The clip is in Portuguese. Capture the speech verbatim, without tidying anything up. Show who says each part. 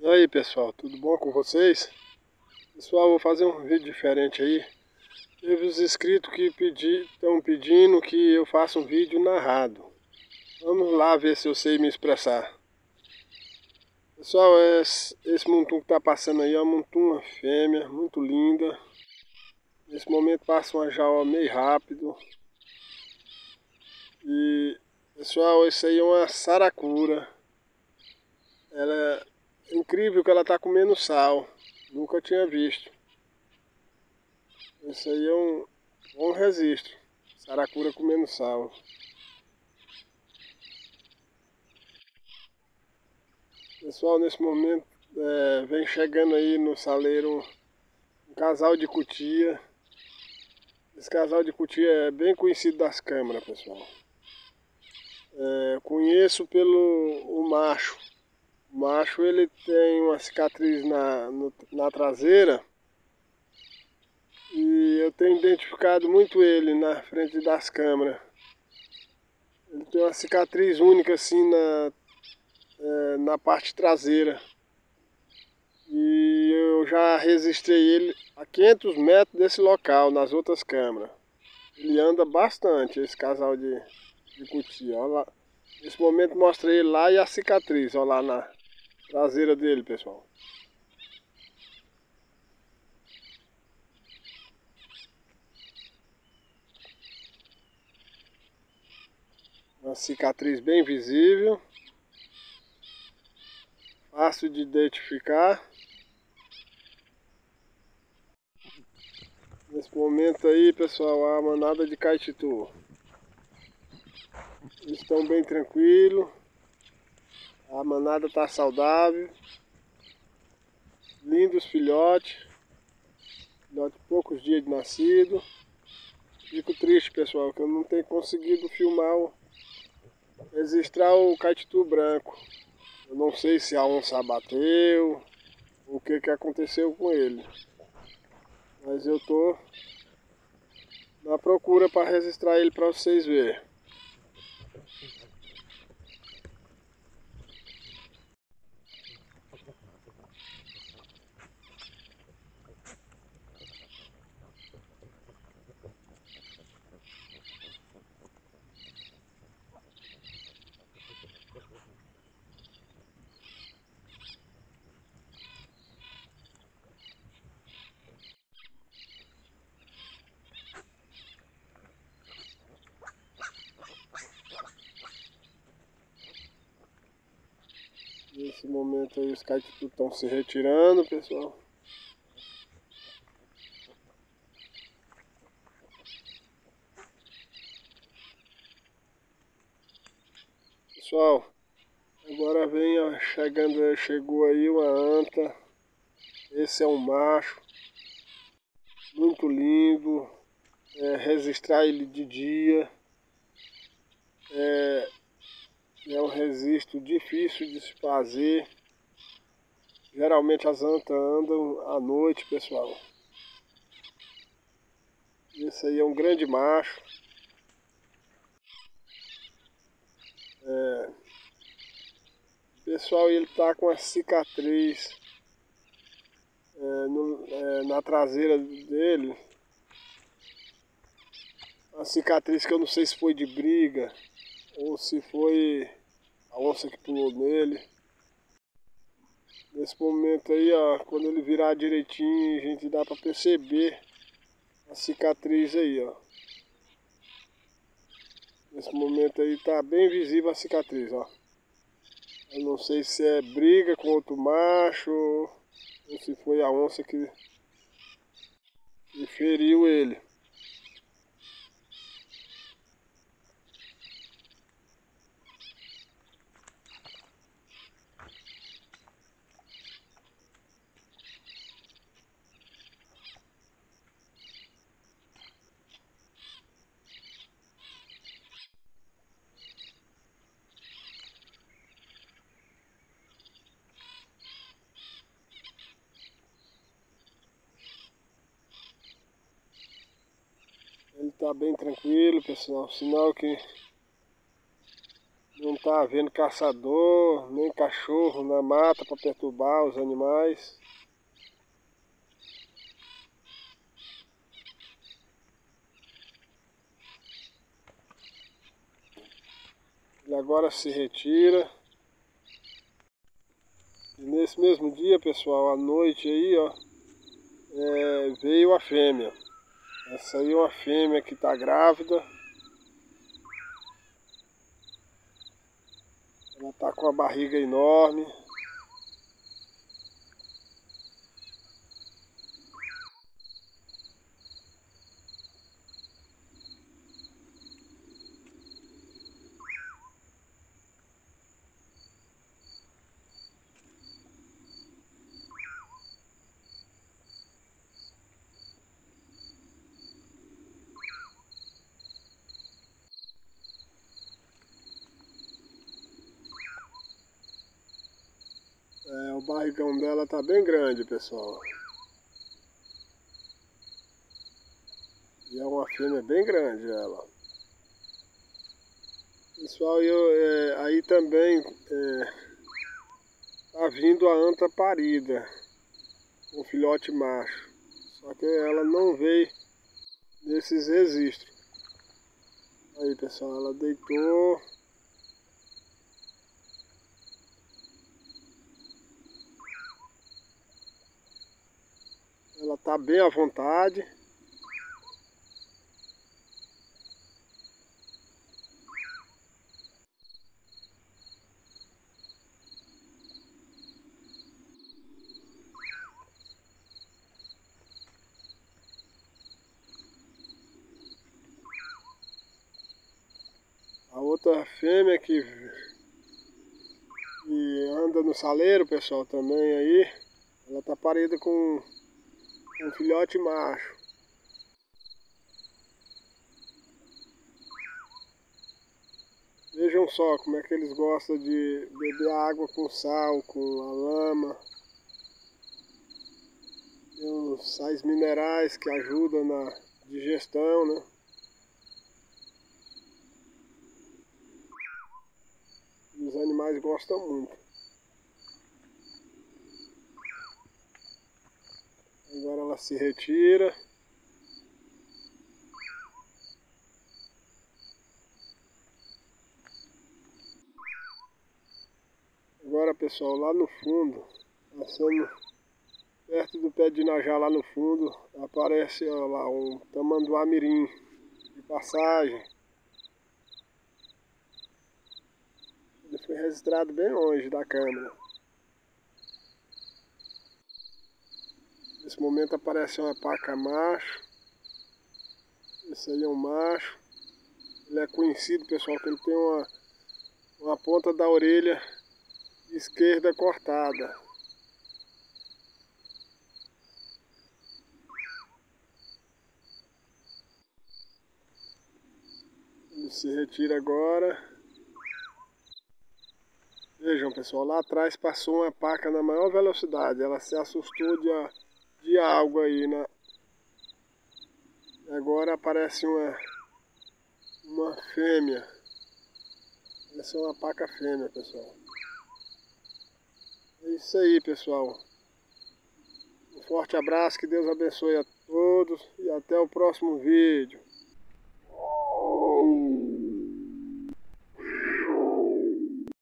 Speaker 1: E aí pessoal, tudo bom com vocês? Pessoal, vou fazer um vídeo diferente aí. Teve os inscritos que estão pedindo que eu faça um vídeo narrado. Vamos lá ver se eu sei me expressar. Pessoal, esse, esse montum que está passando aí é uma montum fêmea, muito linda. Nesse momento passa uma jaula meio rápido. E pessoal, isso aí é uma saracura. Ela é incrível que ela está comendo sal. Nunca tinha visto. Esse aí é um bom registro. Saracura comendo sal. Pessoal, nesse momento é, vem chegando aí no saleiro um, um casal de cutia. Esse casal de cutia é bem conhecido das câmeras, pessoal. É, conheço pelo o macho. O macho ele tem uma cicatriz na, no, na traseira. E eu tenho identificado muito ele na frente das câmeras. Ele tem uma cicatriz única assim na, é, na parte traseira. E eu já registrei ele a quinhentos metros desse local, nas outras câmeras. Ele anda bastante, esse casal de, de cutia. Olha lá. Nesse momento mostrei ele lá e a cicatriz, olha lá na traseira dele, pessoal. Uma cicatriz bem visível. Fácil de identificar. Nesse momento aí, pessoal, a manada de caititu. Eles estão bem tranquilos. A manada está saudável. Lindos filhotes. Filhote de poucos dias de nascido. Fico triste, pessoal, que eu não tenho conseguido filmar, o, registrar o caititu branco. Eu não sei se a onça abateu, o que que aconteceu com ele. Mas eu tô na procura para registrar ele para vocês verem. Nesse momento aí os caititus estão se retirando, pessoal. Pessoal, agora vem, ó, chegando, chegou aí uma anta. Esse é um macho, muito lindo. É, registrar ele de dia é, é um registro difícil de se fazer. Geralmente as antas andam à noite, pessoal. Esse aí é um grande macho. É, pessoal, ele tá com a cicatriz é, no, é, na traseira dele. Uma cicatriz que eu não sei se foi de briga ou se foi a onça que pulou nele. Nesse momento aí, ó, quando ele virar direitinho, a gente dá para perceber a cicatriz aí, ó. Nesse momento aí tá bem visível a cicatriz, ó. Eu não sei se é briga com outro macho ou se foi a onça que, que feriu ele. Ele tá bem tranquilo, pessoal. Sinal que Não tá havendo caçador, nem cachorro na mata para perturbar os animais. Ele agora se retira. E nesse mesmo dia, pessoal, à noite aí, ó, é, veio a fêmea. Essa aí é uma fêmea que tá grávida. Ela tá com a barriga enorme. É, o barrigão dela tá bem grande, pessoal. E é uma fêmea bem grande ela. Pessoal, eu, é, aí também é, tá vindo a anta parida, um filhote macho. Só que ela não veio nesses registros. Aí, pessoal, ela deitou. Ela tá bem à vontade. A outra fêmea que, que anda no saleiro, pessoal, também aí, ela tá parida com um filhote macho. Vejam só como é que eles gostam de beber água com sal, com a lama. Tem uns sais minerais que ajudam na digestão, né? E os animais gostam muito. Agora ela se retira. Agora, pessoal, lá no fundo, passando perto do pé de Inajá, lá no fundo, aparece, ó, lá um tamanduá mirim de passagem. Ele foi registrado bem longe da câmera. Nesse momento aparece uma paca macho. Esse aí é um macho. Ele é conhecido, pessoal, que ele tem uma, uma ponta da orelha esquerda cortada. Ele se retira agora. Vejam, pessoal, lá atrás passou uma paca na maior velocidade. Ela se assustou de, de algo aí, né? Agora aparece uma, uma fêmea. Essa é uma paca fêmea, pessoal. É isso aí, pessoal. Um forte abraço, que Deus abençoe a todos e até o próximo vídeo.